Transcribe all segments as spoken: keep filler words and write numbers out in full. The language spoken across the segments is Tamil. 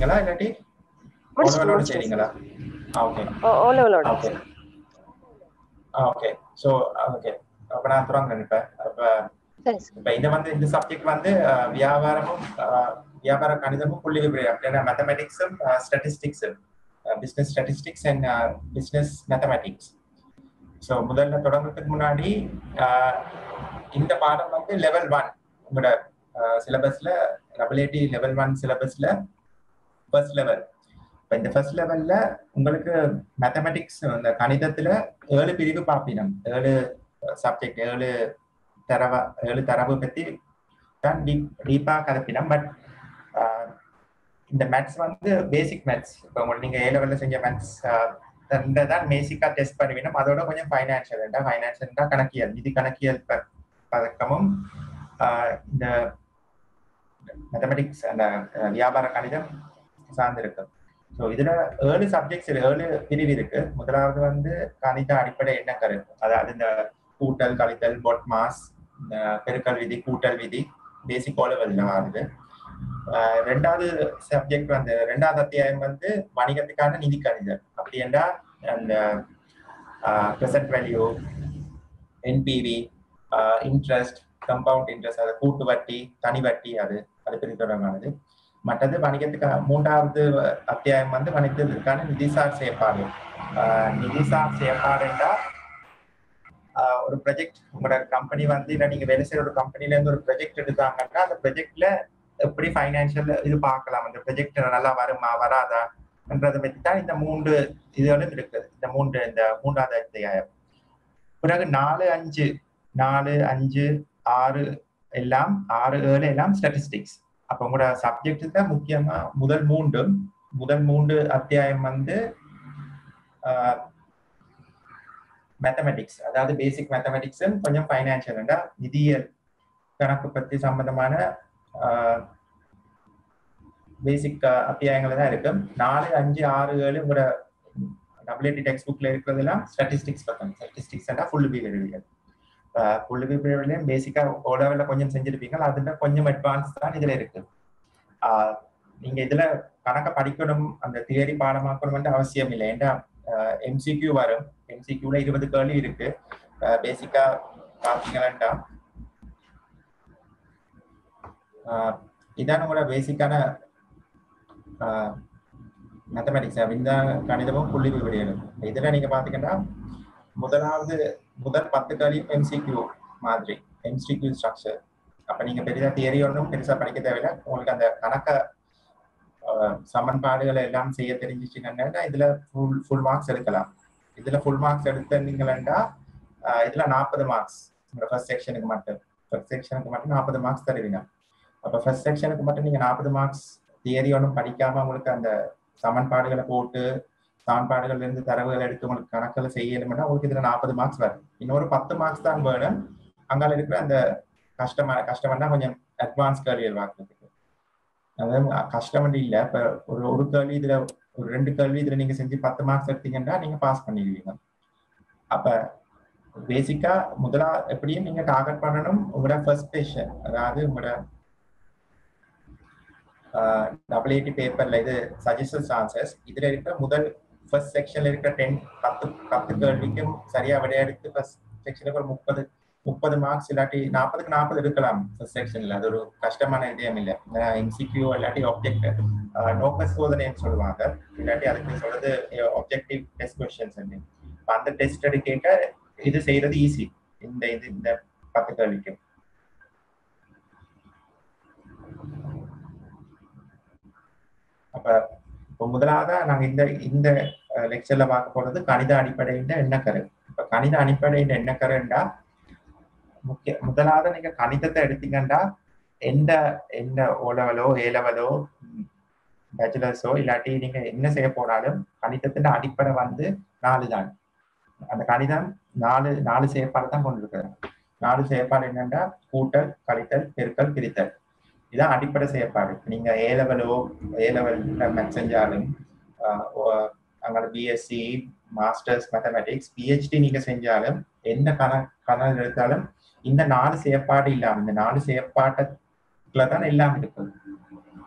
முடிச்சிட்டீங்களா இல்லாட்டி ஓலோட செய்றீங்களா? ஓகே ஓலோட ஓகே ஓகே ஸோ ஓகே அப்போ நான் தொடங்குறேன் இப்போ அப்போ இப்போ இந்த வந்து இந்த சப்ஜெக்ட் வந்து வியாபாரமும் வியாபார கணிதமும் புள்ளி விபரம் அப்படின்னா மேத்தமெட்டிக்ஸும் ஸ்டாட்டிஸ்டிக்ஸும் business statistics and business mathematics. So முதல்ல தொடங்குறதுக்கு முன்னாடி இந்த பாடம் வந்து லெவல் ஒன் உங்களோட சிலபஸ்ல டபிள்யூடி லெவல் ஒன் சிலபஸ்ல ஃபர்ஸ்ட் லெவல். இப்போ இந்த ஃபர்ஸ்ட் லெவல்ல உங்களுக்கு மேத்தமெட்டிக்ஸ் இந்த கணிதத்துல ஏழு பிரிவு பார்ப்பினம், ஏழு சப்ஜெக்ட், ஏழு தரவா ஏழு தரவு பற்றி தான் டீப் டீப்பாக கலப்பினம். பட் இந்த மேத்ஸ் வந்து பேசிக் மேத்ஸ். இப்போ உங்களுக்கு நீங்கள் ஏ லெவலில் செஞ்ச மேத்ஸ் இந்த தான் பேசிக்காக டெஸ்ட் பண்ணுவீங்க. அதோட கொஞ்சம் ஃபைனான்ஷியல் என்றால் ஃபைனான்ஷியல் என்றால் கணக்கியல், நிதி கணக்கியல் பதக்கமும் இந்த மேத்தமெட்டிக்ஸ் அந்த வியாபார கணிதம் சார்ந்திருக்கு. ஸோ இதுல ஏழு சப்ஜெக்ட்ஸ் ஏழு பிரிவு இருக்கு. முதலாவது வந்து கணித அடிப்படை என்ன கருத்து, அதாவது இந்த கூட்டல் கழித்தல் பொட் மாஸ் பெருக்கல் விதி கூட்டல் விதி பேசிக் ஓலெவல்ல வருது. ரெண்டாவது சப்ஜெக்ட் வந்து ரெண்டாவது அத்தியாயம் வந்து வணிகத்துக்கான நிதி கணிதம். அப்படி என்றால் அந்த present value, NPV, interest, compound interest, அது கூட்டு வட்டி, தனி வட்டி, அது அது பெரிய தொடர்பானது. மற்றது வணிகத்துக்கான மூன்றாவது அத்தியாயம் வந்து வணிகத்துக்கான நிதிசார் செயற்பாடு. நிதிசார் செயற்பாடு என்றால் ஒரு ப்ராஜெக்ட் உங்களோட கம்பெனி வந்து இல்லை நீங்க வேலை செய்யற ஒரு கம்பெனில இருந்து ஒரு ப்ராஜெக்ட் எடுத்தாங்கன்னா அந்த ப்ராஜெக்ட்ல எப்படி ஃபைனான்சியல் இது பார்க்கலாம், அந்த ப்ராஜெக்ட் நல்லா வருமா வராதா என்றதை பற்றி தான் இந்த மூன்று இதுகளும் இருக்குது. இந்த மூன்று இந்த மூன்றாவது அத்தியாயம். பிறகு நாலு அஞ்சு நாலு அஞ்சு ஆறு எல்லாம் ஆறு ஏழு எல்லாம் ஸ்டாட்டிஸ்டிக்ஸ். அப்போ உங்களோட சப்ஜெக்ட் தான் முக்கியமா முதல் மூன்று முதல் மூன்று அத்தியாயம் வந்து மேத்தமெட்டிக்ஸ், அதாவது பேசிக் மேத்தமெட்டிக்ஸ், கொஞ்சம் ஃபைனான்சியல் நிதியியல் கணக்கு பற்றி சம்பந்தமான பேசிக் அத்தியாயங்கள் தான் இருக்கு. நாலு அஞ்சு ஆறு ஏழு உங்களோட டபிள்யூடி டெக்ஸ்ட் புக்ல இருக்கிறதுலாம் ஸ்டாட்டிஸ்டிக்ஸ் பக்கம். ஸ்டாட்டிஸ்டிக்ஸ் ஃபுல் விவரவியல். ஃபுல் விவரவியலையும் பேசிக்கா ஓ லெவல்ல கொஞ்சம் செஞ்சிருப்பீங்க, அதுல கொஞ்சம் அட்வான்ஸ் தான் இதுல இருக்கு. ஆஹ் நீங்க இதுல கணக்க படிக்கணும், அந்த தியரி பாடமாக்கணும் அவசியம் இல்லை. ஏன்னா எம்சிக்யூ வரும், எம்சிக்யூல இருபது கேள்வி இருக்கு. பேசிக்கா பாத்தீங்கன்னா இதான் உங்களோட பேசிக்கான மேத்தமெட்டிக்ஸ் அப்படின்னா கணிதமும் புள்ளி விவரிகளும். இதுல நீங்க பாத்தீங்கன்னா முதலாவது முதல் பத்து கேள்வியும் எம்சிக்யூ மாதிரி, எம்சிக்யூ ஸ்ட்ரக்சர். அப்ப நீங்க பெரிதா தியரி ஒன்றும் பெருசா படிக்க தேவையில்லை. உங்களுக்கு அந்த கணக்க சமன்பாடுகளை எல்லாம் செய்ய தெரிஞ்சிச்சுங்கன்னா இதுல ஃபுல் ஃபுல் மார்க்ஸ் எடுக்கலாம். இதுல ஃபுல் மார்க்ஸ் எடுத்தீங்களா இதுல நாற்பது மார்க்ஸ் ஃபர்ஸ்ட் செக்ஷனுக்கு மட்டும் ஃபர்ஸ்ட் செக்ஷனுக்கு மட்டும் நாற்பது மார்க்ஸ் தருவீங்க. அப்ப ஃபர்ஸ்ட் செக்ஷனுக்கு மட்டும் நீங்க நாற்பது மார்க்ஸ் தியரி ஒன்றும் படிக்காம உங்களுக்கு அந்த சமன்பாடுகளை போட்டு சமன்பாடுகள்ல இருந்து தரவுகளை எடுத்து உங்களுக்கு கணக்குகளை செய்யணும்னா உங்களுக்கு இதுல நாற்பது மார்க்ஸ் வரும். இன்னொரு பத்து மார்க்ஸ் தான் வேணும் அங்கால இருக்கிற அந்த கஷ்டமா கஷ்டம்னா கொஞ்சம் அட்வான்ஸ் கேள்விகள் பார்க்கறதுக்கு. அதாவது கஷ்டம் இல்லை. இப்ப ஒரு ஒரு கேள்வி இதுல ஒரு ரெண்டு கேள்வி இதுல நீங்க செஞ்சு பத்து மார்க்ஸ் எடுத்தீங்கன்னா நீங்க பாஸ் பண்ணிடுவீங்க. அப்ப பேசிக்கா முதலா எப்படியும் நீங்க டார்கெட் பண்ணணும் உங்களோட ஃபர்ஸ்ட் செஷன், அதாவது உங்களோட டபிள்யூடி பேப்பர்ல இது சஜஷன்ஸ் ஆன்சர்ஸ். இதுல இருக்கிற முதல் ஃபர்ஸ்ட் செக்ஷன்ல இருக்கிற டென் பத்து பத்து கேள்விக்கும் சரியா விளையாடுத்து ஃபர்ஸ்ட் செக்ஷனுக்கு ஒரு முப்பது முப்பது மார்க்ஸ் இல்லாட்டி நாற்பதுக்கு நாற்பது எடுக்கலாம் ஃபர்ஸ்ட் செக்ஷன்ல. அது ஒரு கஷ்டமான இதயம் இல்லை. எம்சிக்யூ இல்லாட்டி ஆப்ஜெக்ட் நோக்கஸ் சோதனைன்னு சொல்லுவாங்க, இல்லாட்டி அதுக்கு சொல்றது ஆப்ஜெக்டிவ் டெஸ்ட் கொஸ்டின்ஸ். அந்த டெஸ்ட் எடுக்க இது செய்யறது ஈஸி இந்த இது இந்த பத்து கேள்விக்கு. அப்ப இப்போ முதலாவதா நாங்க இந்த இந்த லெக்சர்ல பார்க்க போறது கணித அடிப்படையின் எண்ணக்கரு. இப்ப கணித அடிப்படையின் எண்ணக்கருண்டா முக்கிய முதலாவது நீங்க கணிதத்தை எடுத்தீங்கன்னா எந்த எந்த ஓ லெவலோ ஏ லெவலோ பேச்சுலர்ஸோ இல்லாட்டி நீங்க என்ன செய்ய போனாலும் கணிதத்தின் அடிப்படை வந்து நாலு தான். அந்த கணிதம் நாலு நாலு செயற்பாடு தான் கொண்டு இருக்கிறாங்க. நாலு செயற்பாடு என்னன்னா கூட்டல் கழித்தல் பெருக்கல் பிரித்தல். இதான் அடிப்படை செயற்பாடு. நீங்க ஏ லெவலோ ஏ லெவல் மேத்ஸ் செஞ்சாலும் அங்கே பிஎஸ்சி மாஸ்டர்ஸ் மேத்தமெட்டிக்ஸ் பிஹெச்டி நீங்க செஞ்சாலும் எந்த கண கணக்கு எடுத்தாலும் இந்த நாலு செயற்பாடு இல்லாம இந்த நாலு செயற்பாட்டுல தான் எல்லாம் இருக்குது.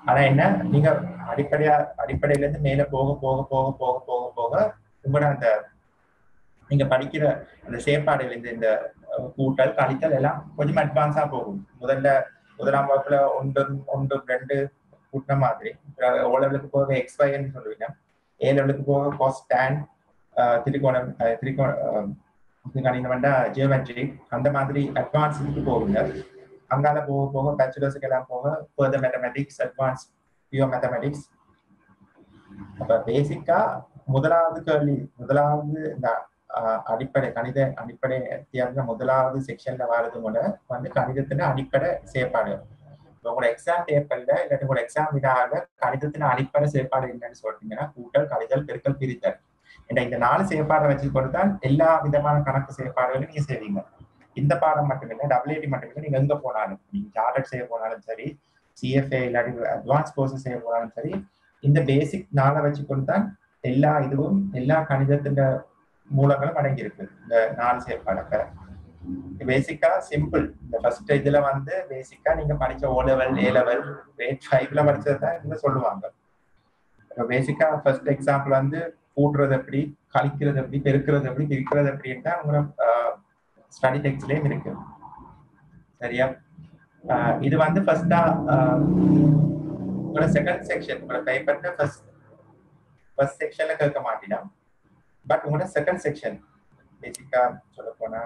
ஆனா என்ன நீங்க அடிப்படையா அடிப்படையில இருந்து மேல போக போக போக போக போக போக உங்களோட அந்த நீங்க படிக்கிற அந்த செயற்பாடுகள் இந்த இந்த கூட்டல் கழித்தல் எல்லாம் கொஞ்சம் அட்வான்ஸா போகும். முதல்ல முதலாம் வகுப்புல ஒன்று ஒன்று ரெண்டு கூட்டின மாதிரி ஓ லெவலுக்கு போக எக்ஸ் ஒய்ன்னு சொல்லுவீங்க, ஏ லெவலுக்கு போக காஸ் டேன் திரிகோணம் திரிகோணம் ஜியோமெட்ரி அந்த மாதிரி அட்வான்ஸுக்கு போகுங்க. அங்கால போக போக பேச்சுலர்ஸுக்கு எல்லாம் போக further mathematics, advance pure mathematics. அப்ப பேசிக்கா முதலாவது கேள்வி முதலாவது இந்த அடிப்படை கணித அடிப்படை தியாக முதலாவது செக்ஷன்ல வர்றது கூட வந்து கணிதத்தின் அடிப்படை செயற்பாடு. உங்களோட எக்ஸாம் பேப்பர்ல இல்லாட்டி உங்களோட எக்ஸாம் விடாக கணிதத்தின் அடிப்படை செயற்பாடு என்னன்னு சொல்லிட்டீங்கன்னா கூட்டல், கழித்தல், பெருக்கல், பிரித்தல் என்ற இந்த நாலு செயற்பாடை வச்சு கொடுத்தான் எல்லா விதமான கணக்கு செயற்பாடுகளும் நீங்க செய்வீங்க. இந்த பாடம் மட்டுமில்லை, டபிள்யூடி மட்டுமில்லை, நீங்க எங்க போனாலும் நீங்க சார்ட்டர்ட் செய்ய போனாலும் சரி, சிஎஃப்ஏ இல்லாட்டி அட்வான்ஸ் கோர்சஸ் செய்ய போனாலும் சரி, இந்த பேசிக் நாளை வச்சு கொடுத்தான் எல்லா இதுவும் எல்லா கணிதத்தின் மூலங்களும் அடங்கி இருக்கு இந்த நாலு செயற்பாடுக்க. பேசிக்கா சிம்பிள். இந்த ஃபர்ஸ்ட் இதுல வந்து பேசிக்கா நீங்க படிச்ச O level, A level, grade ஃபைவ்ல படிச்சதான் இங்க சொல்லுவாங்க. பேசிக்கா ஃபர்ஸ்ட் எக்ஸாம்பிள் வந்து கூட்டுறது எப்படி, கழிக்கிறது எப்படி, பெருக்கிறது எப்படி, பிரிக்கிறது எப்படின்னு தான் உங்களோட ஸ்டடி டெக்ஸ்ட்லயும் இருக்கு. சரியா? இது வந்து ஃபர்ஸ்டா உங்களோட செகண்ட் செக்ஷன் உங்களோட பேப்பர்ல ஃபர்ஸ்ட் ஃபர்ஸ்ட் செக்ஷன்ல கேட்க மாட்டீங்க. பட் உங்களோட செகண்ட் செக்ஷன் பேசிக்கா சொல்ல போனா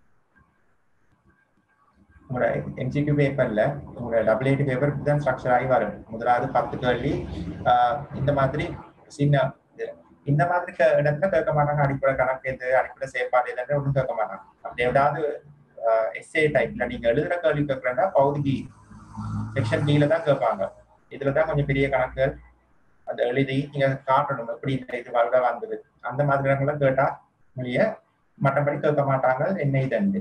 உங்களோட எம்சிக்யூ பேப்பர்ல உங்களோட டபிள்யூடி பேப்பர் தான் ஸ்ட்ரக்சர் ஆகி வரும். முதலாவது பத்து கேள்வி இந்த மாதிரி சின்ன இந்த மாதிரி இடத்துல கேட்க மாட்டாங்க. அடிப்படை கணக்கு எது, அடிப்படை செயற்பாடு எதுன்னு ஒன்றும் கேட்க மாட்டாங்க. அப்படி ஏதாவது எஸ்ஏ டைப்ல நீங்க எழுதுற கேள்வி கேட்கறா பகுதி செக்ஷன் பில தான் கேட்பாங்க. இதுலதான் கொஞ்சம் பெரிய கணக்குகள் அந்த எழுதி நீங்க காட்டணும் எப்படி இந்த இது வருட வந்தது அந்த மாதிரி இடங்கள்லாம் கேட்டா மொழிய மற்றபடி கேட்க மாட்டாங்க. என்ன இது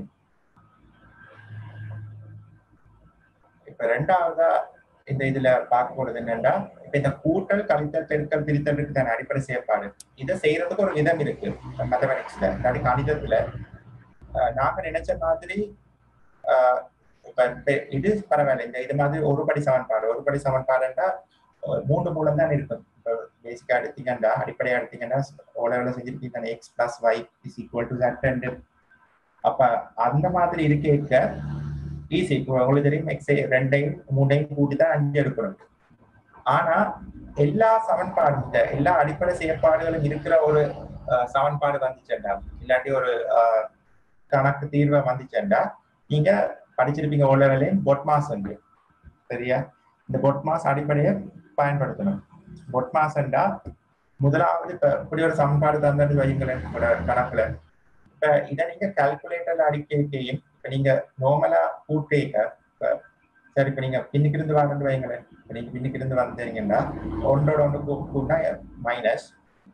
இப்ப ரெண்டாவதா இந்த இதுல பார்க்க போறது என்னன்னா, இப்ப இந்த கூட்டல், கழித்தல், பெருக்கல், பிரித்தல் இருக்கு தானே அடிப்படை செயற்பாடு. இதை செய்யறதுக்கு ஒரு விதம் இருக்கு மேத்தமெட்டிக்ஸ்ல, இல்லாட்டி கணிதத்துல. நாங்க நினைச்ச மாதிரி ஆஹ் இது பரவாயில்ல. இந்த இது மாதிரி ஒரு படி சமன்பாடு ஒரு படி சமன்பாடுன்னா மூன்று மூலம் தான் இருக்கும். பேசிக்கா எடுத்தீங்கன்னா அடிப்படையா எடுத்தீங்கன்னா ஓலெவல செஞ்சிருக்கீங்க X plus Y is equal to Z ரெண்டு. அப்ப அந்த மாதிரி இருக்க ஈஸி. உங்களுக்கு தெரியும் எக்ஸ் ரெண்டையும் மூண்டையும் கூட்டி தான் அஞ்சு எடுக்கணும். ஆனா எல்லா சமன்பாடு எல்லா அடிப்படை செயற்பாடுகளும் இருக்கிற ஒரு சமன்பாடு வந்துச்சேன்டா, இல்லாட்டி ஒரு கணக்கு தீர்வை வந்துச்சேன்டா, நீங்க படிச்சிருப்பீங்க ஓலெவலையும் பொட்மாஸ் வந்து. சரியா? இந்த பொட்மாஸ் அடிப்படையை பயன்படுத்தணும். பொட்மாஸ்ண்டா முதலாவது இப்ப இப்படி ஒரு சமன்பாடு தந்தது வைங்களேன் கணக்குல. இப்ப இதை நீங்க கால்குலேட்டர்ல அடிக்கையும் இப்ப நீங்க நார்மலா கூட்டேக்க சரி இப்ப நீங்க பின்னுக்கு இருந்து வாங்கன்னு வைங்களேன். இப்ப நீங்க பின்னுக்கு இருந்து வந்தீங்கன்னா ஒன்றோட ஒன்று கூட்டினா மைனஸ்,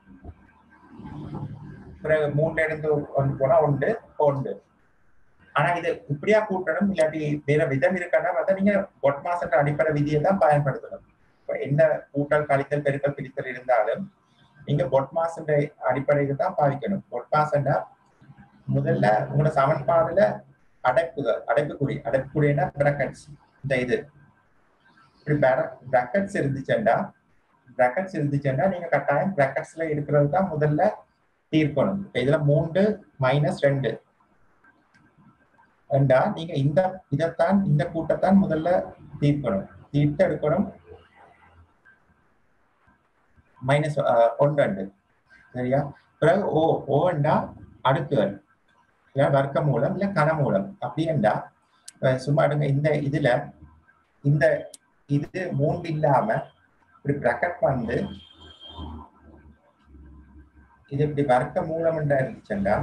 பிறகு மூணுல இருந்து ஒன்று போனா ஒன்று ஒன்று. ஆனா இது இப்படியா கூட்டணும், இல்லாட்டி வேற விதம் இருக்கான்னா பார்த்தா நீங்க பொட்மாஸ் அடிப்படை விதியை தான் பயன்படுத்தணும். இப்ப என்ன கூட்டல், கழித்தல், பெருக்கல், பிரித்தல் இருந்தாலும் நீங்க பொட்மாஸ் அடிப்படைக்கு தான் பாதிக்கணும். பொட்மாஸ்ண்டா முதல்ல உங்களோட சமன்பாடுல அடைப்புகள் அடைப்புக்குறி அடைப்புக்குறினா பிராக்கெட்ஸ். இந்த இது இப்படி பிராக்கெட்ஸ் இருந்துச்சுன்னா பிராக்கெட்ஸ் இருந்துச்சுன்னா நீங்க கட்டாயம் பிராக்கெட்ஸ்ல இருக்கிறது தான் முதல்ல தீர்க்கணும். இதுல மூன்று மைனஸ் ரெண்டு ரெண்டா நீங்க இந்த இதைத்தான் இந்த கூட்டத்தான் முதல்ல தீர்க்கணும். தீர்த்து எடுக்கணும் மைனஸ் ஒன்று ரெண்டு. சரியா? பிறகு ஓ ஓண்டா அடுக்குகள் இல்ல வர்க்க மூலம் இல்ல கன மூலம். அப்படின்னா சும்மா எடுங்க. இந்த இதுல இந்த இது மூன்று இல்லாம இப்படி பிராக்கெட் வந்து இது இப்படி வர்க்க மூலம் இருந்துச்சுண்டா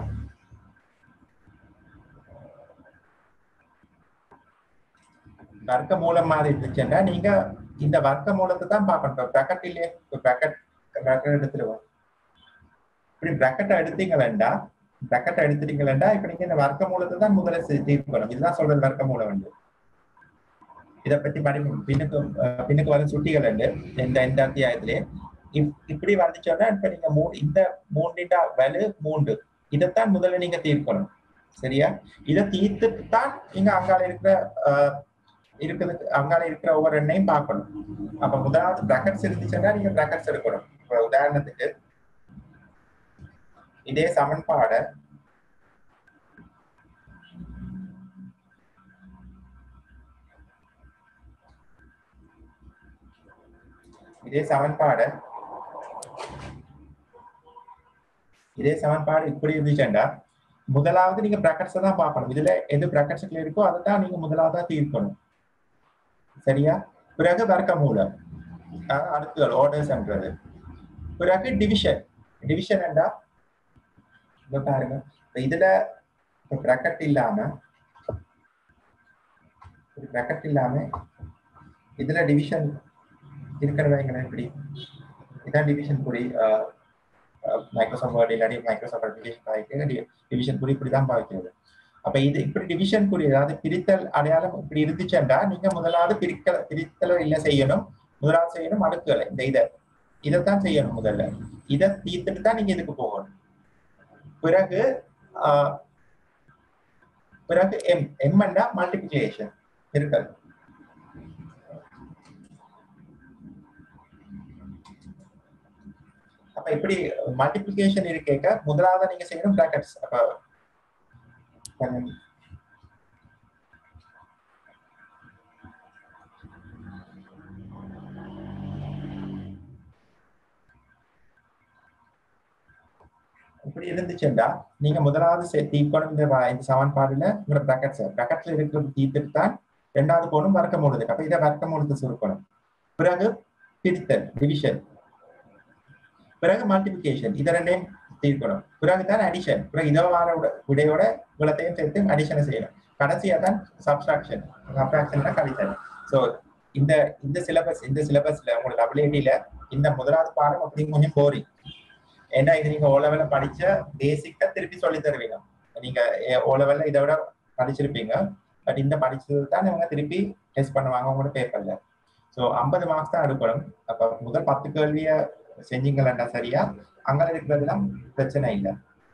வர்க்க மூலம் மாதிரி இருந்துச்சுன்னா நீங்க இந்த வர்க்க மூலத்தை தான் பார்க்கணும். பிராக்கெட் இல்லையே, பிராக்கெட் பிராக்கெட் எடுத்துருவோம். இப்படி பிராக்கெட்டை எடுத்தீங்க வேண்டாம் பிராக்கெட்டை எடுத்துட்டீங்க வேண்டாம் இப்ப நீங்க இந்த வர்க்க மூலத்தை தான் முதல்ல தீர்க்கணும். இதுதான் சொல்றது வர்க்க மூலம் வந்து. இதை பத்தி படி பின்னுக்கு பின்னுக்கு வர சுட்டிகள் உண்டு இந்த இந்த அத்தியாயத்திலே. இப்படி வந்துச்சோன்னா இப்ப நீங்க மூணு இந்த மூன்றின் வலு மூன்று இதைத்தான் முதல்ல நீங்க தீர்க்கணும். சரியா? இதை தீர்த்துட்டு தான் நீங்க அங்கால இருக்கிற இருக்குது அங்கால இருக்கிற ஒவ்வொரு எண்ணையும் பார்க்கணும். அப்ப முதலாவது பிராக்கெட்ஸ் இருந்துச்சுன்னா நீங்க பிராக்கெட்ஸ் எடுக்கணும். இப்ப உதாரணத்துக்கு இதே சமன்பாட இதே சமன்பாட இதே சமன்பாடு இப்படி இருந்துச்சுன்னா முதலாவது நீங்க பிராக்கெட்ஸ் தான் பார்க்கணும். இதுல எது பிராக்கெட்ஸ்ல இருக்கோ அதை தான் நீங்க முதலாவதா தீர்க்கணும். சரியா? பிறகு வர்க்க மூலம் அடுத்தது ஆர்டர்ஸ்ன்றது. பிறகு டிவிஷன். டிவிஷன் என்றா இங்க பாருங்க, இதுல பிராக்கெட் இல்லாம பிராக்கெட் இல்லாம இதுல டிவிஷன் இருக்கிறவங்க எப்படி இதான் டிவிஷன் குறி மைக்ரோசாஃப்ட் வேர்ட் இல்லாட்டி மைக்ரோசாஃப்ட் அப்ளிகேஷன் ஆகிட்டு டிவிஷன் குறி இப்படி தான் பாய்க்கிறது. அப்ப இது இப்படி டிவிஷன் குறி அதாவது பிரித்தல் அடையாளம் இப்படி இருந்துச்சுன்னா நீங்க முதலாவது பிரிக்க பிரித்தல இல்ல செய்யணும், முதலாவது செய்யணும் அடுக்குகளை இந்த இதை இதைத்தான் செய்யணும். முதல்ல இதை தீர்த்துட்டு தான் நீங்க இதுக்கு போகணும். பிறகு ஆஹ் பிறகு எம் எம் என்றா மல்டிபிளிகேஷன் இருக்கல். அப்ப இப்படி மல்டிபிளிகேஷன் இருக்கேக்க முதலாவது நீங்க செய்யணும் பிராக்கெட்ஸ். அப்ப இப்படி இருந்துச்சுன்னா நீங்க முதலாவது தீர்க்கணும் இந்த இந்த சமன்பாடுல உங்களோட பிராக்கெட்ஸ் பிராக்கெட்ஸ்ல இருக்கிறது தீர்த்துட்டு தான் ரெண்டாவது போகணும் வர்க்க மூலது. அப்ப இதை வர்க்க மூலத்தை சுருக்கணும். பிறகு பிரித்தல் டிவிஷன், பிறகு மல்டிபிளிகேஷன், இதை ரெண்டையும் தீர்க்கணும். பிறகு தான் அடிஷன், பிறகு இதை வார விடையோட இவ்வளத்தையும் சேர்த்து அடிஷனை செய்யணும். கடைசியா தான் சப்ஸ்ட்ராக்ஷன். சப்ஸ்ட்ராக்ஷன் கழித்தல். ஸோ இந்த இந்த சிலபஸ் இந்த சிலபஸ்ல உங்களோட டபிள்யூடில இந்த முதலாவது பாடம் அப்படி கொஞ்சம் போரிங். ஏன்னா இது நீங்க ஓ லெவல்ல படிச்ச பேசிக்கா திருப்பி சொல்லி தருவீங்க. நீங்க ஓ லெவல்ல இதை விட படிச்சிருப்பீங்க. பட் இந்த படிச்சது தான் இவங்க திருப்பி டெஸ்ட் பண்ணுவாங்க உங்களோட பேப்பர்ல. ஸோ ஐம்பது மார்க்ஸ் தான் எடுக்கணும். அப்ப முதல் பத்து கேள்விய செஞ்சீங்களா சரியா, அங்க இருக்கிறதுலாம் பிரச்சனை இல்லை.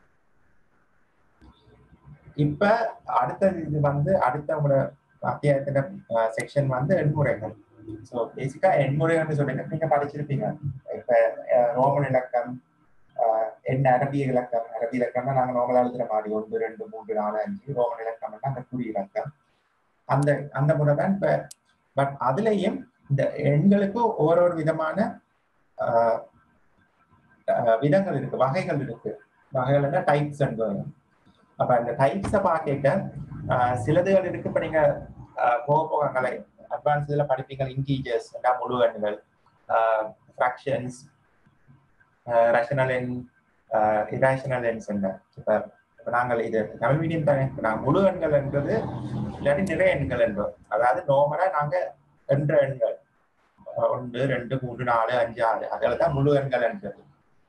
இப்ப அடுத்தது இது வந்து அடுத்த உங்களோட அத்தியாயத்துல செக்ஷன் வந்து எண்முறைகள். ஸோ பேசிக்கா எண்முறைகள்னு சொன்னீங்க நீங்க படிச்சிருப்பீங்க. இப்ப ரோமன் இலக்கம், என் அரபிய இலக்கம், அரபிய இலக்கம்னா நாங்க நார்மலா எழுதுற மாதிரி ஒன்று ரெண்டு மூன்று நாலு அஞ்சு. ரோமன் இலக்கம்னா அந்த குறி இலக்கம், அந்த அந்த முறை தான். இப்ப பட் அதுலயும் இந்த எண்களுக்கு ஒவ்வொரு விதமான ஆஹ் விதங்கள் இருக்கு, வகைகள் இருக்கு. வகைகள்னா டைப்ஸ் என்பது. அப்ப அந்த டைப்ஸை பார்க்க சிலதுகள் இருக்கு. இப்ப நீங்க போக போக கலை அட்வான்ஸ் இதுல படிப்பீங்க. இன்டீஜர்ஸ், முழு எண்கள், ஃபிராக்ஷன்ஸ், ரேஷனல் எண், இரேஷனல் எண்ஸ். இப்ப இப்ப நாங்கள் இது தமிழ் மீடியம் தானே, நாங்கள் முழு எண்கள் என்பது இல்லாட்டி நிறைய எண்கள் என்பது. அதாவது நோமலா நாங்க என்ற எண்கள் ஒன்று ரெண்டு மூன்று நாலு அஞ்சு ஆறு அதில் தான் முழு எண்கள் என்பது.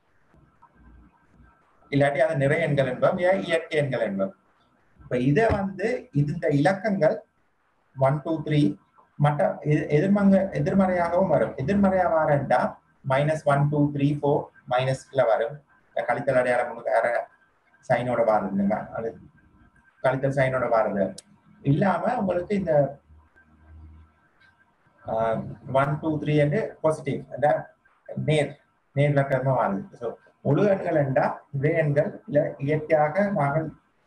இல்லாட்டி அது நிறைய எண்கள் என்போம், இயற்கை எண்கள் என்போம். இப்ப இதை வந்து இந்த இலக்கங்கள் ஒன் டூ த்ரீ மற்ற எதிர்மங்க எதிர்மறையாகவும் வரும். எதிர்மறையா வரண்டா minus one two three four மைனஸ்ல வரும். கழித்தல் அடையாளம் வேற சைனோட வாருதுங்க, அது கழித்தல் சைனோட வாருது இல்லாம உங்களுக்கு இந்த ஒன் டூ த்ரீ என்று பாசிட்டிவ் நேர் நேர் இலக்கமா வாருது. ஸோ முழு எண்கள் என்றா இதே எண்கள் இல்ல இயற்கையாக நாங்கள்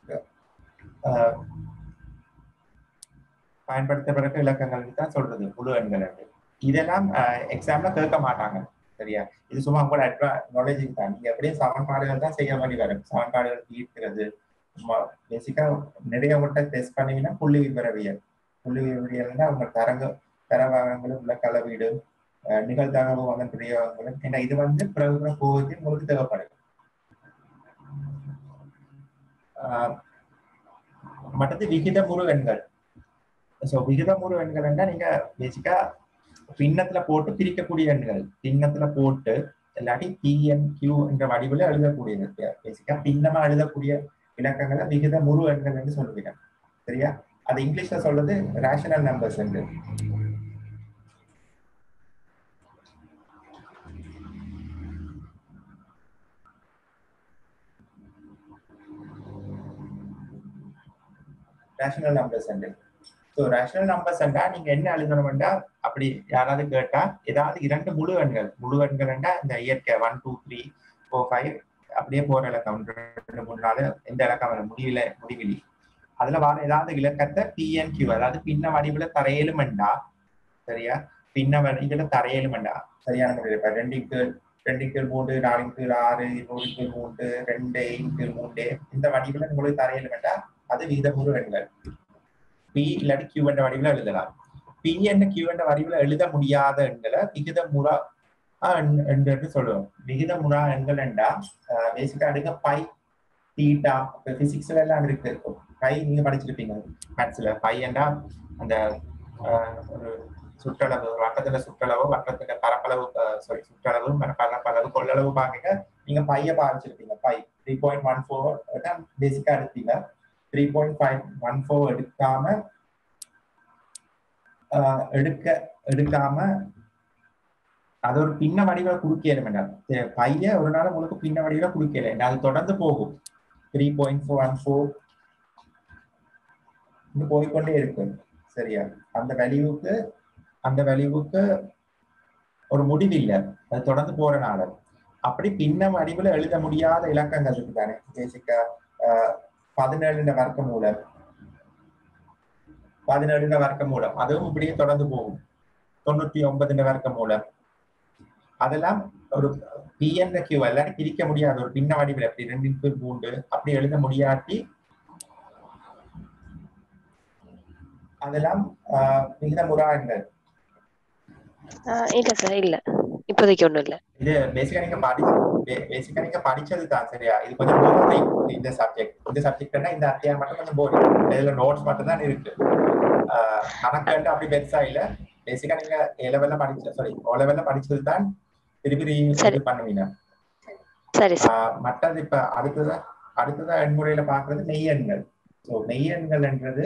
பயன்படுத்தப்பட்ட இலக்கங்கள் தான் சொல்றது முழு எண்கள் என்று. இதெல்லாம் எக்ஸாம்ல கேட்க மாட்டாங்க. சரியா? இது சும்மா உங்களோட அட்வா நாலேஜுக்கு தான். நீங்க எப்படியும் சமன்பாடுகள் தான் செய்ய வேண்டி வரும். சமன்பாடுகள் தீர்க்கிறது பேசிக்கா நிறைய உங்கள்கிட்ட டெஸ்ட் பண்ணீங்கன்னா புள்ளி விவரவியல். புள்ளி விவரவியல்னா உங்க தரங்க தரவாகங்களும் உள்ள கலவீடு, நிகழ்தகவு வந்த பிரயோகங்களும். ஏன்னா இது வந்து பிரயோக போகுது உங்களுக்கு தேவைப்படுது. ஆஹ் மற்றது விகித முழு எண்கள். ஸோ விகித முழு எண்கள் என்ன, நீங்க பேசிக்கா பின்னத்துல போட்டு பிரிக்கக்கூடிய எண்கள். பின்னத்துல போட்டு இல்லாட்டி பிஎன் கியூ என்ற வடிவில் எழுதக்கூடியது. பேசிக்கா பின்னமா எழுதக்கூடிய இலக்கங்களை விகித முழு எண்கள் என்று சொல்லுவீங்க. சரியா? அது இங்கிலீஷ்ல சொல்றது ரேஷனல் நம்பர்ஸ் என்று. ரேஷனல் நம்பர்ஸ் என்று ஸோ ரேஷனல் நம்பர்ஸ் என்றா நீங்க என்ன எழுதணும்னா அப்படி யாராவது கேட்டா ஏதாவது இரண்டு முழு எண்கள் முழு எண்கள்னா இந்த இயற்கை one two three four five அப்படியே போற இலக்கம் ரெண்டு மூணு நாலு எந்த இலக்கம் முடிவில முடிவிலி அதுல வர ஏதாவது இலக்கத்தை பிஎன்கியூ அதாவது பின்ன வடிவுல தரையேலுமெண்டா சரியா பின்ன வடிவுல தரையேலுமெண்டா சரியான முறையில் ரெண்டுக்கு ரெண்டுக்கு மூன்று நாலுக்கு ஆறு நூறுக்கு மூன்று ரெண்டு இங்கு மூன்று இந்த வடிவுல உங்களுக்கு தரையேலுமெண்டா அது விகிதமுறு எண்கள் பி இல்லாட்டி கியூ என்ற வடிவில் எழுதலாம் பி என்ற கியூ என்ற வடிவில் எழுத முடியாத எண்களை விகிதமுறா என்று சொல்லுவோம் விகிதமுறா எண்கள் என்றா பேசிக்கா எடுக்க பை தீட்டா பிசிக்ஸ்ல எல்லாம் இருக்கு பை நீங்க படிச்சிருப்பீங்க மேத்ஸ்ல பை என்றா அந்த ஒரு சுற்றளவு வட்டத்துல சுற்றளவு வட்டத்துல பரப்பளவு சாரி சுற்றளவு பரப்பளவு கொள்ளளவு பாருங்க நீங்க பைய பாதிச்சிருப்பீங்க pi three point one four basically எடுத்தீங்க three point five one four எடுக்காம எடுக்க எடுக்காம அது ஒரு பின்ன வடிவ குறுக்கியல வேண்டாம் பைய ஒரு நாள் உங்களுக்கு பின்ன வடிவ குறுக்கியல அது தொடர்ந்து போகும் three point four one four போய்கொண்டே இருக்கு சரியா அந்த வேல்யூவுக்கு அந்த வேல்யூவுக்கு ஒரு முடிவு இல்லை அது தொடர்ந்து போறனால அப்படி பின்ன வடிவுல எழுத முடியாத இலக்கங்கள் இருக்கு தானே பேசிக்கா பதினேழு வர்க்க மூலம் பதினேழு வர்க்க மூலம் அதுவும் இப்படியே தொடர்ந்து போகும் தொண்ணூத்தி ஒன்பது வர்க்க மூலம் அதெல்லாம் ஒரு பிஎன் கியூ எல்லாரும் பிரிக்க முடியாது ஒரு பின்ன வடிவில் அப்படி ரெண்டு மூன்று அப்படி எழுத முடியாட்டி அதெல்லாம் விகிதமுறா எண்கள் இல்ல சார் இல்ல இப்போதைக்கு ஒண்ணும் இல்ல இது பேசிக்கா நீங்க படிச்சு பேசிக்கா நீங்க படிச்சது தான் சரியா இது கொஞ்சம் போரிங் இந்த சப்ஜெக்ட் இந்த சப்ஜெக்ட்னா இந்த அத்தியாயம் மட்டும் கொஞ்சம் போரிங் இதுல நோட்ஸ் மட்டும் தான் இருக்கு கணக்கு அப்படி பெருசா இல்ல பேசிக்கா நீங்க ஏ லெவல்ல படிச்ச சாரி ஓ லெவல்ல படிச்சது தான் திருப்பி இது பண்ணுவீங்க சரி மற்றது இப்ப அடுத்ததா அடுத்ததா எண்முறையில பாக்குறது மெய்யெண்கள் ஸோ மெய்யெண்கள் என்றது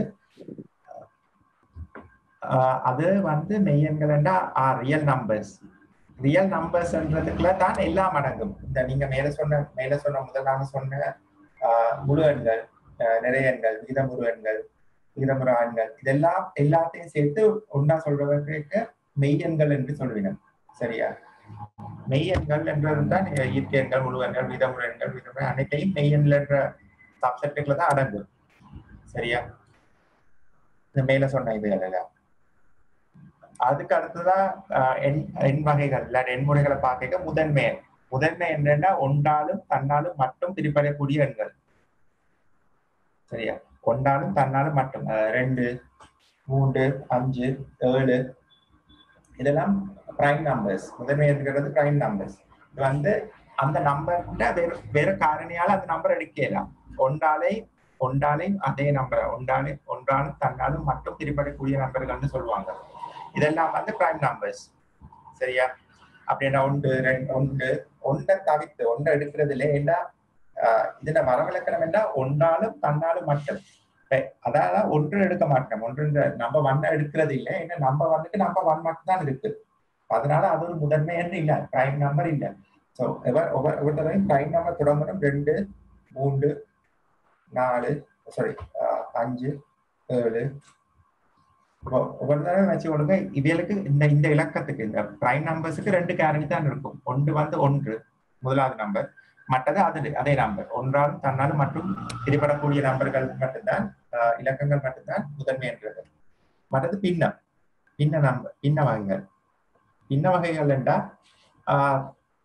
அது வந்து மெய்யெண்கள் ஆர் ரியல் நம்பர்ஸ் ரியல் நம்பர்ஸ்ன்றதுக்குள்ள தான் எல்லாம் அடங்கும் இந்த நீங்க மேல சொன்ன மேல சொன்ன முதலாக சொன்ன முழு எண்கள் நிறைய எண்கள் விகிதமுறு எண்கள் விகிதமுறு எண்கள் இதெல்லாம் எல்லாத்தையும் சேர்த்து ஒன்னா சொல்றவர்களுக்கு மெய்யெண்கள் என்று சொல்வீங்க சரியா மெய்யெண்கள் என்றதுதான் இயற்கை எண்கள் முழு எண்கள் விகிதமுறு எண்கள் விகிதமுறை அனைத்தையும் மெய்யெண்கள் என்ற சப்செக்டுக்குள்ள தான் அடங்கும் சரியா இந்த மேல சொன்ன இது எல்லாம் அதுக்கு அடுத்ததான் எண் எண் வகைகள் இல்ல எண்முறைகளை பார்க்க முதன்மை முதன்மை என்னன்னா ஒன்றாலும் தன்னாலும் மட்டும் பிரிப்படையக்கூடிய எண்கள் சரியா ஒன்றாலும் தன்னாலும் மட்டும் ரெண்டு மூன்று அஞ்சு ஏழு இதெல்லாம் பிரைம் நம்பர்ஸ் முதன்மை என்கிறது பிரைம் நம்பர்ஸ் இது வந்து அந்த நம்பர்கிட்ட வேற வேற காரணியால அந்த நம்பர் எடுக்கலாம் ஒன்றாலே ஒன்றாலே அதே நம்பர் ஒன்றாலே ஒன்றாலும் தன்னாலும் மட்டும் பிரிப்படையக்கூடிய நம்பர்கள்னு சொல்லுவாங்க இதெல்லாம் வந்து பிரைம் நம்பர்ஸ் சரியா அப்படின்னா ஒன்று ரெண்டு ஒன்று ஒன்றை தவிர்த்து ஒன்றை எடுக்கிறதுல என்ன இதுல வரவிலக்கணம் என்ன ஒன்றாலும் தன்னாலும் மட்டும் அதால ஒன்று எடுக்க மாட்டோம் ஒன்று நம்ம வண்ண எடுக்கிறது இல்லை ஏன்னா நம்ம வந்துட்டு நம்ம ஒன் மட்டும் தான் இருக்கு அதனால அது ஒரு முதன்மை என்று இல்லை பிரைம் நம்பர் இல்லை ஸோ ஒவ்வொரு தடவையும் பிரைம் நம்பர் தொடங்கணும் ரெண்டு மூன்று நாலு சாரி அஞ்சு ஏழு ஒவ்வொரு தடவை வச்சு கொடுங்க இவளுக்கு இந்த இந்த இலக்கத்துக்கு இந்த பிரைம் நம்பர்ஸுக்கு ரெண்டு கேரக்டர் தான் இருக்கும் ஒன்று வந்து ஒன்று முதலாவது நம்பர் மற்றது அது அதே நம்பர் ஒன்றாலும் தன்னாலும் மற்றும் பிரிபடக்கூடிய நம்பர்கள் மட்டும்தான் இலக்கங்கள் மட்டும்தான் முதன்மை என்றது மற்றது பின்னம் பின்ன நம்பர் பின்ன வகைகள் பின்ன வகைகள் என்றா ஆஹ்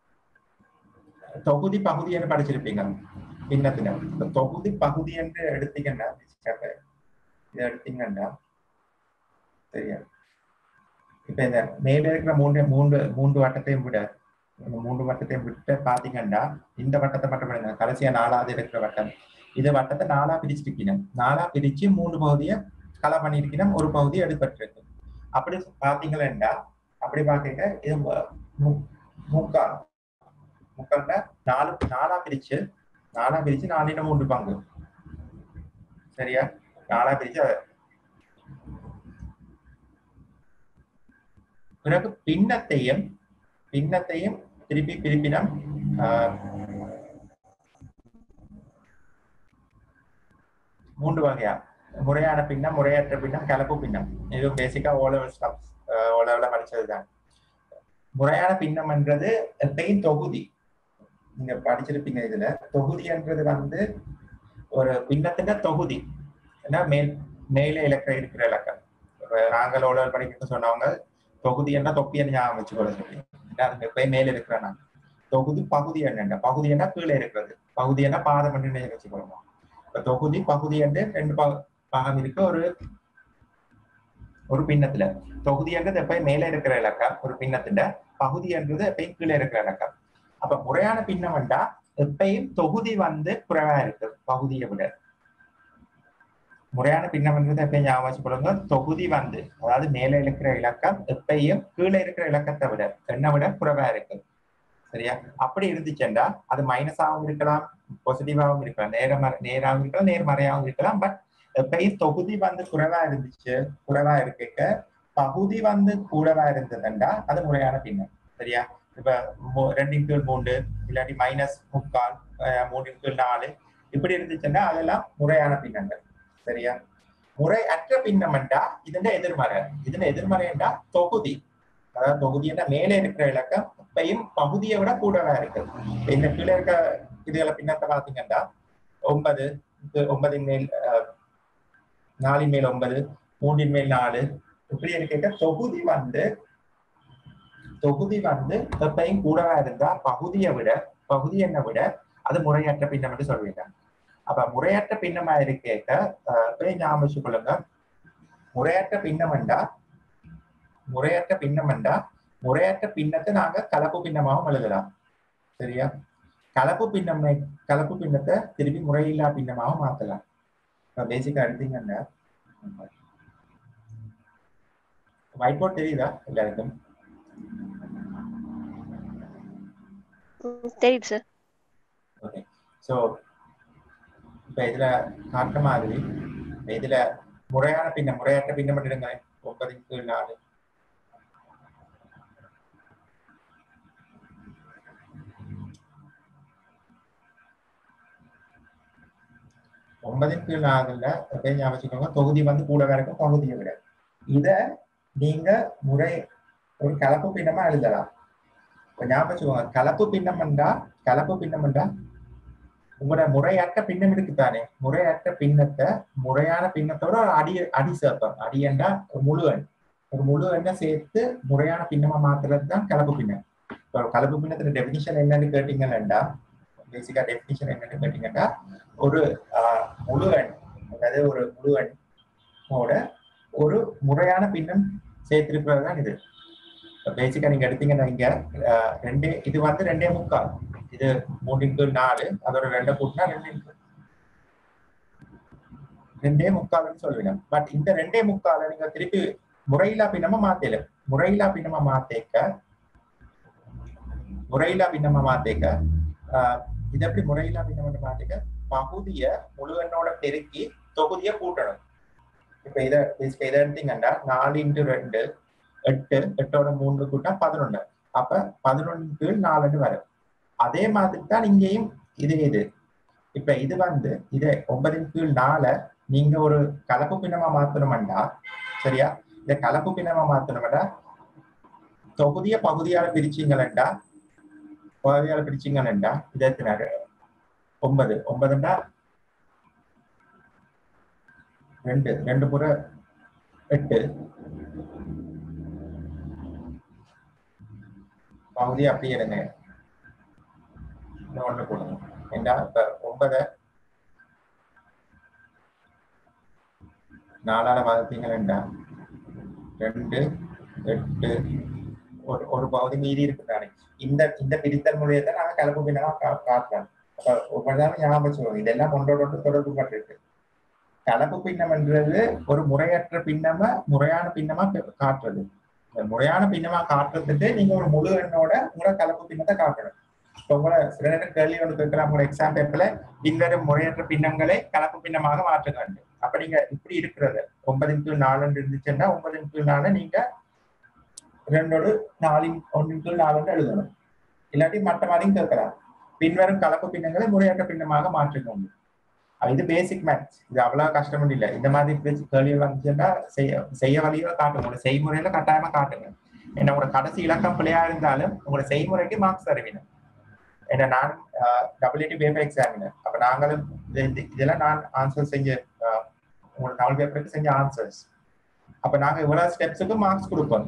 தொகுதி பகுதி என்று படிச்சிருப்பீங்க பின்னத்தினர் தொகுதி பகுதி என்று எடுத்தீங்கன்னா இதை எடுத்தீங்கன்னா சரியா இப்ப இந்த மேல இருக்கிற மூன்று மூன்று மூன்று வட்டத்தையும் விட இந்த மூன்று வட்டத்தையும் விட்டு பாத்தீங்கன்னா இந்த வட்டத்தை மட்டும் பண்ணுங்க கடைசியா நாலாவது இருக்கிற வட்டம் இது வட்டத்தை நாலா பிரிச்சிருக்கணும் நாலா பிரிச்சு மூன்று பகுதியை களை பண்ணிருக்கணும் ஒரு பகுதி எடுப்பட்டிருக்கு அப்படி பாத்தீங்கன்னா அப்படி பாத்தீங்க இது முக்கால் முக்கால்ல நாலு நாலா பிரிச்சு நாலா பிரிச்சு நாலு மூன்று பங்கு சரியா நாலா பிரிச்சு பிறகு பின்னத்தையும் பின்னத்தையும் திருப்பி பிரிப்பினம் மூன்று வகையா முறையான பின்னம், முறையற்ற பின்னம், கலப்பு பின்னம். இது பேசிக்கா ஓ லெவல் ஸ்டாப் ஓ லெவல்ல படிச்சதுதான். முறையான பின்னம்ன்றது எப்பயும் தொகுதி. நீங்க படிச்சிருப்பீங்க இதுல. தொகுதின்றது வந்து ஒரு பின்னத்தின் தொகுதி. ஏன்னா மேல் மேலே இலக்க இருக்கிற இலக்கம். நாங்கள் ஓ லெவல் படிக்க சொன்னவங்க தொகுதி என்ன தொப்பி என்ன ஞாபகம் வச்சுக்கொள்ள சொல்லி. அது எப்பயும் மேல இருக்கிறேன். தொகுதி பகுதி என்ன பகுதி என்ன கீழே இருக்கிறது. பகுதி என்ன பாதம் என்று வச்சுக்கொள்ளணும். இப்ப தொகுதி பகுதி என்று ரெண்டு பாகம் இருக்கு ஒரு ஒரு பின்னத்துல. தொகுதி என்றது எப்பயும் மேல இருக்கிற இலக்கம் ஒரு பின்னத்துல, பகுதி என்றது எப்பயும் கீழே இருக்கிற இலக்கம். அப்ப முறையான பின்னம் வேண்டா எப்பயும் தொகுதி வந்து குறைவா இருக்கு பகுதியை விட. முறையான பின்னம் என்றது எப்பயும் ஞாபகம் வச்சுக்கொள்ளுங்க, தொகுதி வந்து அதாவது மேல இருக்கிற இலக்கம் எப்பயும் கீழே இருக்கிற இலக்கத்தை விட எண்ணை விட குறைவா இருக்கு. சரியா? அப்படி இருந்துச்சுன்னா அது மைனஸாகவும் இருக்கலாம், பாசிட்டிவாகவும் இருக்கலாம், நேர நேராகவும் இருக்கலாம், நேர்மறையாகவும் இருக்கலாம். பட் எப்பயும் தொகுதி வந்து குறைவா இருந்துச்சு, குறைவா இருக்க பகுதி வந்து கூடவா இருந்ததுண்டா அது முறையான பின்னம். சரியா? இப்ப ரெண்டின் கீழ் மூன்று இல்லாட்டி மைனஸ் முக்கால், மூன்றின் கீழ் நாலு இப்படி இருந்துச்சுன்னா அதெல்லாம் முறையான பின்னங்கள். சரியா? முறை அற்ற பின்னம் என்றா இதுல எதிர்மறை. இதுல எதிர்மறை என்றா தொகுதி, அதாவது தொகுதி என்ற மேலே இருக்கிற இலக்கம் இப்பயும் பகுதியை விட கூடவா இருக்கு. இந்த கீழே இருக்க இதுகளை பின்னத்தை பாத்தீங்கன்னா ஒன்பது, ஒன்பதின் மேல் நாலின் மேல் ஒன்பது, மூன்றின் மேல் நாலு இப்படி இருக்க தொகுதி வந்து தொகுதி வந்து எப்பயும் கூடவா இருந்தா பகுதியை விட பகுதி என்ன விட அது முறையற்ற பின்னம் என்று சொல்வீங்க. அப்ப முறையற்ற பின்னமா இருக்க ஞாபகம் வச்சு கொள்ளுங்க, முறையற்ற பின்னம் என்றா முறையற்ற பின்னம் என்றா முறையற்ற பின்னத்தை நாங்க கலப்பு பின்னமாகவும் எழுதலாம். சரியா? கலப்பு பின்னம் கலப்பு பின்னத்தை திருப்பி முறையில்லா பின்னமாகவும் மாத்தலாம். பேசிக்கா எடுத்தீங்கன்னா ஒயிட் போர்ட் தெரியுதா எல்லாருக்கும்? தெரியுது சார். ஓகே. ஸோ இப்ப இதுல காட்டுற மாதிரி இதுல முறையான பின்னம் முறையற்ற பின்னம் பண்ணிடுங்க. ஒன்பதின் கீழ் நாலு, ஒன்பதின் கீழ் நாலுல ஞாபகம் வச்சுக்கோங்க, தொகுதி வந்து கூடவே இருக்கும் பகுதியை விட. இத நீங்க முறை ஒரு கலப்பு பின்னமா எழுதலாம். ஞாபகம் வச்சுக்கோங்க, கலப்பு பின்னம் என்றா கலப்பு பின்னம் என்றா உங்களோட முறையற்ற பின்னம் இருக்குத்தானே, முறையற்ற பின்னத்தை முறையான பின்னத்தோட ஒரு அடி அடி சேர்ப்போம். அடி என்றா ஒரு முழு எண், ஒரு முழு எண்ணை சேர்த்து முறையான பின்னமா மாத்துறது தான் கலப்பு பின்னம். இப்போ கலப்பு பின்னத்துல டெபினிஷன் என்னன்னு கேட்டீங்கன்னா, பேசிக்கா டெபினிஷன் என்னன்னு கேட்டீங்கன்னா ஒரு ஆஹ் முழு எண், அதாவது ஒரு முழு எண்ணோட ஒரு முறையான பின்னம் சேர்த்திருக்கிறது தான் இது. பேசிக்கா நீங்க எடுத்தீங்கன்னா இங்க ரெண்டே இது வந்து ரெண்டே முக்கால், இது மூன்றின் கீழ் நாலு, அதோட ரெண்டை கூட்டினா ரெண்டின் ரெண்டே முக்கால்னு சொல்லுவீங்க. பட் இந்த ரெண்டே முக்கால நீங்க திருப்பி முறையில்லா பின்னமா மாத்தல. முறையில்லா பின்னமா மாத்தேக்க முறையில்லா பின்னமா மாத்தேக்க ஆஹ் இது எப்படி முறையில்லா பின்னம் மாத்தேக்க பகுதிய முழு எண்ணோட பெருக்கி தொகுதியை கூட்டணும். இப்ப இதை இதை எடுத்தீங்கன்னா நாலு இன்ட்டு ரெண்டு எட்டு, எட்டோட மூன்று கூட்டா பதினொன்னு, அப்ப பதினொன்னு கீழ் நாலுன்னு வரும். அதே மாதிரி தான் இங்கேயும் இது இது இப்ப இது வந்து இதை ஒன்பதின் கீழ் நால நீங்க ஒரு கலப்பு பின்னமா மாத்தணும்டா. சரியா? இந்த கலப்பு பின்னமா மாத்தணும்டா தொகுதிய பகுதியால பிரிச்சிங்களா பகுதியால பிரிச்சிங்கன்னா இது எத்தனாரு ஒன்பது, ஒன்பதுண்டா ரெண்டு, ரெண்டு புற எட்டு, பகுதி அப்படி எடுங்க ஒண்ணு போடுங்க. ஏண்டா இப்ப ஒன்பத நாலால வகுத்தீங்களா ரெண்டு, எட்டு, ஒரு ஒரு பகுதி மீறி இருக்குதானே. இந்த இந்த பிரித்தல் முறையத்தை நாங்க கலப்பு பின்னமா காட்டலாம். அப்ப ஒவ்வொருதான ஞாபகம் வச்சுக்கோங்க, இதெல்லாம் ஒன்றோட ஒன்று தொடர்பு பட்டிருக்கு. கலப்பு பின்னம் என்றது ஒரு முறையற்ற பின்னமா முறையான பின்னமா காட்டுறது. இந்த முறையான பின்னமா காட்டுறதுக்கு நீங்க ஒரு முழு எண்ணோட உங்களோட கலப்பு பின்னத்தை காட்டணும். இப்போ உங்களை சில நேரம் கேள்வி ஒன்று கேட்கலாம், உங்களோட எக்ஸாம் பேப்பர்ல பின்வரும் முறையற்ற பின்னங்களை கலப்பு பின்னமாக மாற்ற வேண்டும். அப்ப நீங்க இப்படி இருக்கிறது ஒன்பதின் கீழ் நாலு இருந்துச்சுன்னா ஒன்பதின் கீழ் நாலு நீங்க ரெண்டோடு நாலின் ஒன்றின் கீழ் நாலு எழுதணும். இல்லாட்டி மற்ற மாதிரியும் கேட்கலாம், பின்வரும் கலப்பு பின்னங்களை முறையற்ற பின்னமாக மாற்றிக்கோங்க. இது பேசிக் மேத்ஸ். இது அவ்வளவு கஷ்டம் இல்லை. இந்த மாதிரி கேள்வி வந்துச்சுன்னா செய்ய செய்ய வழியில காட்டுங்க. உங்களோட செய்முறையில கட்டாயமா காட்டுங்க. ஏன்னா உங்களோட கடைசி இலக்கம் பிள்ளையா இருந்தாலும் உங்களோட செய்முறைக்கு மார்க்ஸ் தருவீங்க. ஏன்னா நான் டபிள்யூடி பேப்பர் எக்ஸாமினர். அப்ப நாங்களும் இதெல்லாம் நான் ஆன்சர் செஞ்ச உங்களோட தமிழ் பேப்பருக்கு செஞ்ச ஆன்சர்ஸ். அப்ப நாங்க இவ்வளவு ஸ்டெப்ஸுக்கு மார்க்ஸ் கொடுப்போம்.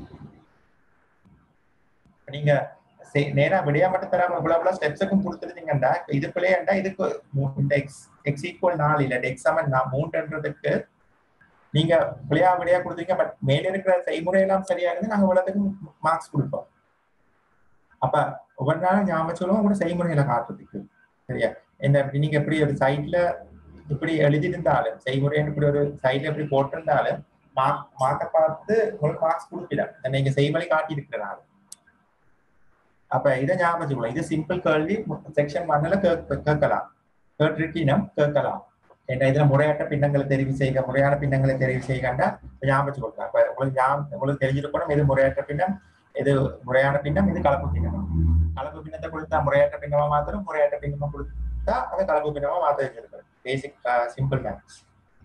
நீங்க நேரா விடையா மட்டும் தராம இவ்வளவு இவ்வளவு ஸ்டெப்ஸுக்கும் கொடுத்துருந்தீங்கன்னா இது பிள்ளையாண்டா இதுக்கு இந்த எக்ஸ் எக்ஸ் ஈக்குவல் நாலு இல்ல எக்ஸ் சமன் நான் மூன்றுன்றதுக்கு நீங்க பிள்ளையா விடையா கொடுத்தீங்க. பட் மேல இருக்கிற செய்முறை எல்லாம் சரியா இருந்து நாங்க இவ்வளவுக்கும் மார்க்ஸ் கொடுப்போம். அப்ப ஒவ்வொரு நாளும் ஞாபகம் சொல்லுவோம் உங்களோட செய்முறையில காட்டுறதுக்கு. சரியா? என்ன நீங்க எப்படி ஒரு சைட்ல இப்படி எழுதியிருந்தாலும் செய்முறை இப்படி ஒரு சைட்ல எப்படி போட்டிருந்தாலும் மார்க் மார்க்கை பார்த்து உங்களுக்கு மார்க்ஸ் கொடுப்பிட நீங்க செய்முறை காட்டி இருக்கிறனால. அப்ப இதை ஞாபகம் வச்சுக்கலாம். இது சிம்பிள் கேள்வி செக்ஷன் ஒன்ல கேட்கலாம், கேட்டிருக்கீனம் கேட்கலாம். ஏன்னா இதுல முறையாட்ட பின்னங்களை தெரிவு செய்ய முறையான பின்னங்களை தெரிவு செய்யண்டா ஞாபகம் வச்சுக்கலாம். அப்ப உங்களுக்கு ஞாபகம் உங்களுக்கு தெரிஞ்சிருக்கணும் எது முறையாட்ட பின்னம், எது முறையான பின்னம், இது கலப்பு பின்னம். கலப்பு பின்னத்தை கொடுத்தா முறையாட்ட பின்னமா மாத்திரம், முறையாட்ட பின்னமா கொடுத்தா அதை கலப்பு பின்னமா மாத்த வச்சிருக்கணும். Basic simple maths.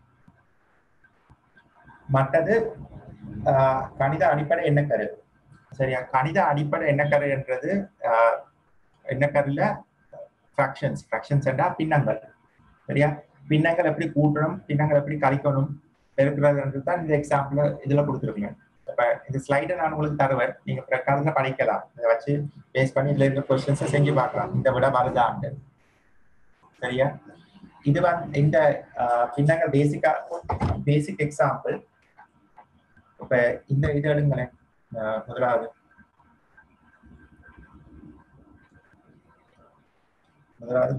மற்றது கணித அடிப்படை எண்ணக்கரு. சரியா? கணித அடிப்படை எண்ணக்கருன்றது எண்ணக்கருல ஃபிராக்ஷன்ஸ் ஃபிராக்ஷன்ஸ் என்றா பின்னங்கள். சரியா? பின்னங்கள் எப்படி கூட்டணும், பின்னங்கள் எப்படி கழிக்கணும் இருக்கிறது தான் இந்த எக்ஸாம்பிள் இதுல கொடுத்துருக்கீங்க. இப்ப இந்த ஸ்லைடை நான் உங்களுக்கு தருவேன், நீங்க பிரகாரத்துல படிக்கலாம். இதை வச்சு பேஸ் பண்ணி இதுல இருக்க கொஸ்டின்ஸை செஞ்சு பார்க்கலாம், இந்த விட வருதான்னு. சரியா? இது வந்து இந்த பின்னங்கள் பேசிக்கா பேசிக் எக்ஸாம்பிள். இப்ப இந்த இது எடுங்களேன். முதலாவது முதலாவது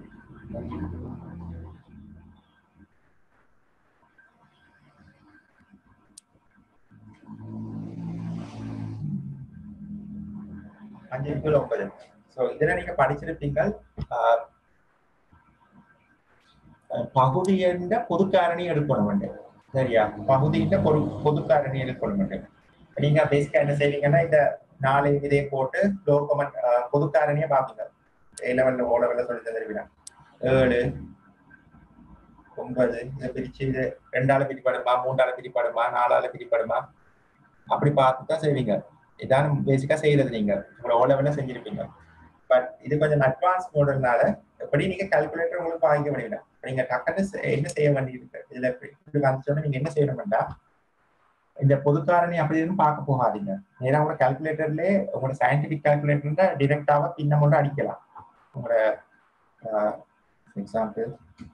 அஞ்சு புள்ளி ஒன்பது. சோ இதுல நீங்க படிச்சிருப்பீங்க பகுதி என்ற பொது காரணி எடுக்கணும். சரியா? பகுதியில பொது பொது காரணி எடுக்கணும். நீங்க பேசிக்கா என்ன செய்வீங்கன்னா இந்த நாலு இதே போட்டு லோகமன் பொது காரணியை பாப்பீங்க. ஏ லெவல்ல ஓ லெவல்ல சொல்லி தருவீங்க. ஏழு ஒன்பது இதை பிரிச்சு இது ரெண்டால பிரிப்படுமா, மூன்றால பிரிப்படுமா, நாலால பிரிப்படுமா அப்படி பார்த்துதான் செய்வீங்க. இதான் பேசிக்கா செய்யறது. நீங்க உங்களோட ஓ லெவல்ல செஞ்சிருப்பீங்க. பட் இது கொஞ்சம் அட்வான்ஸ் மாடல்னால எப்படி நீங்க கால்குலேட்டர் உங்களுக்கு வாங்கிக்க முடியல. நீங்க டக்குன்னு என்ன செய்ய வேண்டியிருக்கு இதுல இப்படி காமிச்சோன்னா நீங்க என்ன செய்யணும்டா இந்த பொது காரணி அப்படின்னு பார்க்க போகாதீங்க. நேரா உங்களோட கால்குலேட்டர்ல உங்களோட சயின்டிபிக் கால்குலேட்டர்ல டிரெக்டாவா பின்னம் கொண்டு அடிக்கலாம். உங்களோட எக்ஸாம்பிள்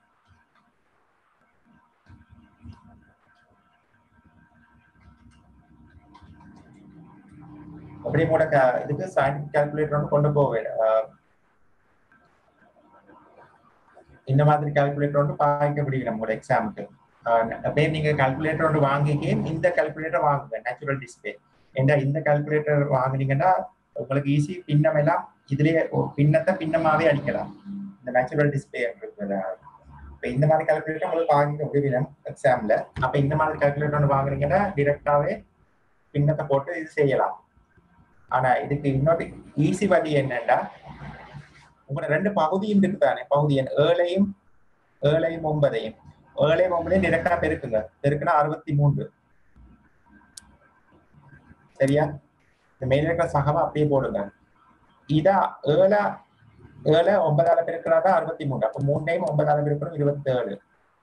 அப்படி உங்களோட இதுக்கு சயின்டிபிக் கால்குலேட்டர் வந்து கொண்டு போவேன். இந்த மாதிரி கால்குலேட்டர் வந்து பாய்க்க முடியும் நம்மளோட எக்ஸாமுக்கு. அப்படியே நீங்க கால்குலேட்டர் ஒன்று வாங்கிக்கே இந்த கால்குலேட்டர் வாங்குங்க, நேச்சுரல் டிஸ்பிளே. ஏன்னா இந்த கால்குலேட்டர் வாங்குனீங்கன்னா உங்களுக்கு ஈஸி பின்னம் எல்லாம் இதுலயே பின்னத்தை பின்னமாவே அடிக்கலாம். இந்த நேச்சுரல் டிஸ்பிளே இப்ப இந்த மாதிரி கால்குலேட்டர் உங்களுக்கு வாங்கிக்க முடியும் எக்ஸாம்ல. அப்ப இந்த மாதிரி கால்குலேட்டர் ஒன்று வாங்குனீங்கன்னா டிரெக்டாவே பின்னத்தை போட்டு இது செய்யலாம். ஆனா இதுக்கு இன்னொரு ஈஸி வழி என்னன்னா உங்களோட ரெண்டு பகுதியும் இருக்குதானே, பகுதி எண் ஏழையும் ஏழையும் ஒன்பதையும் ஏழையும் ஒன்பதையும் டிரெக்டா பெருக்குங்க. பெருக்குனா அறுபத்தி மூன்று. சரியா? இந்த மேல இருக்கிற சகவா அப்படியே போடுங்க. இதா ஏழா ஏழை ஒன்பதால பெருக்கிறாதான் அறுபத்தி மூன்று. அப்ப மூண்டையும் ஒன்பதால பெருக்கணும் இருபத்தி ஏழு.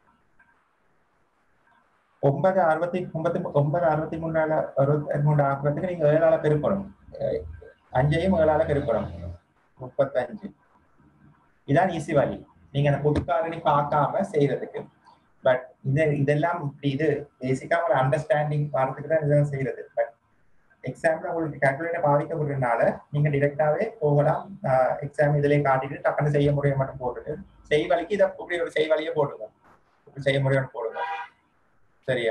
ஒன்பது அறுபத்தி ஒன்பது ஒன்பது அறுபத்தி மூணால அறுபத்தி மூணு ஆக்குறதுக்கு நீங்க ஏழால பெருக்கணும். அஞ்சையும் ஏழால பெருக்கணும் முப்பத்தஞ்சு. இதான் ஈஸி வழி நீங்க அந்த பொது காரணி பார்க்காம செய்யறதுக்கு. பட் இது இதெல்லாம் இப்படி இது பேசிக்கா ஒரு அண்டர்ஸ்டாண்டிங் வரதுக்கு தான் இதெல்லாம் செய்யறது. பட் எக்ஸாம்ல உங்களுக்கு கால்குலேட்டர் பாதிக்கப்படுறதுனால நீங்க டிரெக்டாவே போகலாம். எக்ஸாம் இதுலயே காட்டிட்டு டக்குன்னு செய்ய முறையை மட்டும் போட்டுட்டு செய் வழிக்கு இதை இப்படி ஒரு செய் வழியே போடுங்க, இப்படி செய்ய முறையோட போடுங்க. சரியா?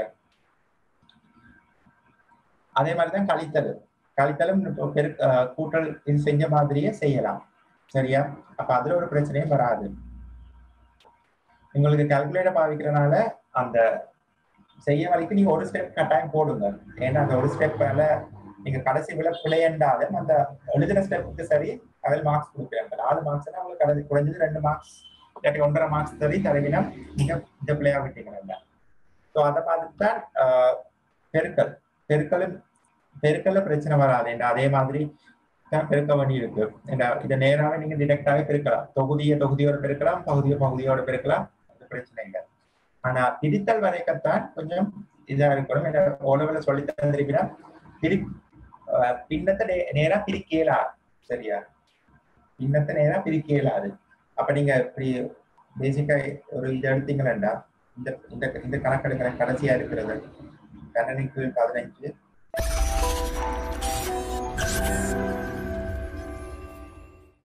அதே மாதிரிதான் கழித்தல். கழித்தலும் பெரு கூட்டல் இது செஞ்ச மாதிரியே செய்யலாம். சரியா? அப்ப அதுல ஒரு பிரச்சனையும் வராது. உங்களுக்கு கால்குலேட்டர் பாவிக்கிறதுனால அந்த செய்ய வரைக்கும் நீங்க ஒரு ஸ்டெப் கட்டாயம் போடுங்க. ஏன்னா அந்த ஒரு ஸ்டெப் நீங்க கடைசி விட பிழையண்டாலும் அந்த எழுதின ஸ்டெப்புக்கு சரி அதில் மார்க்ஸ் கொடுக்குறாங்க. நாலு மார்க்ஸ்னா உங்களுக்கு கடைசி குறைஞ்சது ரெண்டு மார்க்ஸ் இல்லாட்டி ஒன்றரை மார்க்ஸ் தள்ளி தருவினா நீங்க இந்த பிள்ளையா விட்டீங்கன்னா. ஸோ அதை பார்த்துட்டு தான் பெருக்கல் பெருக்கலும் பெருக்கல்ல பிரச்சனை வராது. அதே மாதிரி தான் பெருக்க வேண்டி இருக்கு. இதை நேராக நீங்க டிரெக்டாவே பெருக்கலாம். தொகுதியை தொகுதியோட பெருக்கலாம், பகுதியை பகுதியோட பெருக்கலாம், அது பிரச்சனை இல்லை. ஆனா பிரித்தல் வரைக்கத்தான் கொஞ்சம் இதா இருக்கணும். என்ன ஓலவல சொல்லி தந்திருக்கிறா பிரி பின்னத்தை நேரா பிரிக்கலா. சரியா? பின்னத்தை நேரா பிரிக்கலாது. அப்ப நீங்க இப்படி பேசிக்கா ஒரு இதை எடுத்தீங்கன்னா இந்த இந்த கணக்கெடுக்கிற கடைசியா இருக்கிறது கணனிக்கு பதினஞ்சு